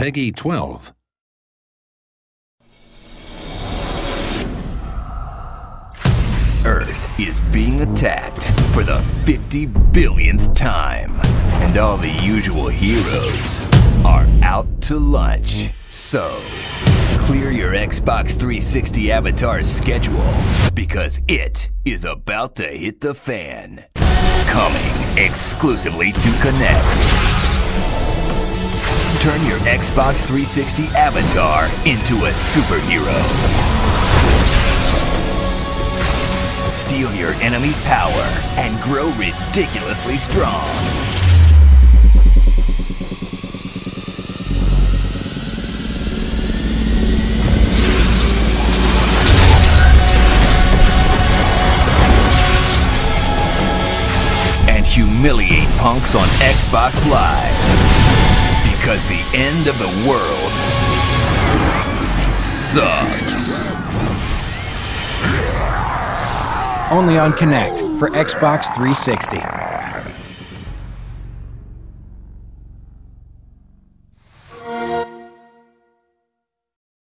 Peggy 12. Earth is being attacked for the 50 billionth time, and all the usual heroes are out to lunch. So, clear your Xbox 360 avatar's schedule, because it is about to hit the fan. Coming exclusively to Connect. Turn your Xbox 360 avatar into a superhero. Steal your enemy's power and grow ridiculously strong. And humiliate punks on Xbox Live. Because the end of the world sucks. Only on Connect for Xbox 360.